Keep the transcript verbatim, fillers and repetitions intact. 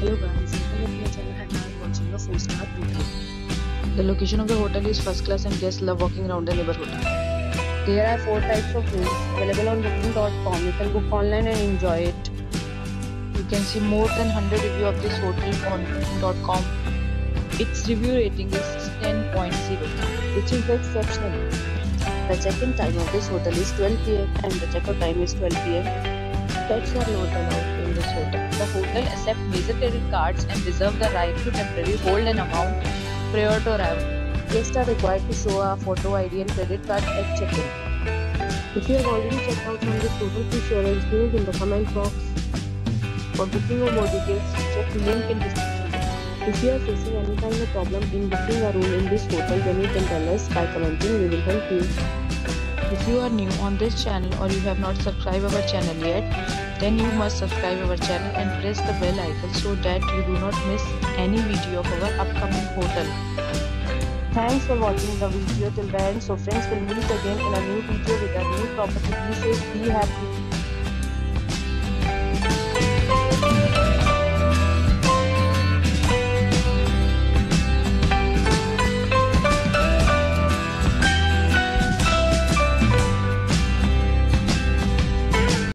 Hello guys, welcome to my channel and now I'm watching a four star hotel. The location of the hotel is first class and guests love walking around the neighborhood. There are four types of rooms available on booking dot com. You can book online and enjoy it. You can see more than one hundred reviews of this hotel on booking dot com. Its review rating is ten point zero, which is exceptional. The check-in time of this hotel is twelve p m and the check-out time is twelve p m Pets are not allowed in this hotel. The hotel accepts major credit cards and reserves the right to temporarily hold an amount prior to arrival. Guests are required to show a photo I D and credit card at check-in. If you have already checked out from this hotel, please share your experience in the comment box. For booking or more details, check the link in description. If you are facing any kind of problem in booking a room in this hotel, then you can tell us by commenting. We will help you. If you are new on this channel or you have not subscribed our channel yet, then you must subscribe our channel and press the bell icon so that you do not miss any video of our upcoming hotel. Thanks for watching the video till the end. So friends, will meet again in a new video with a new property. Be safe, be happy.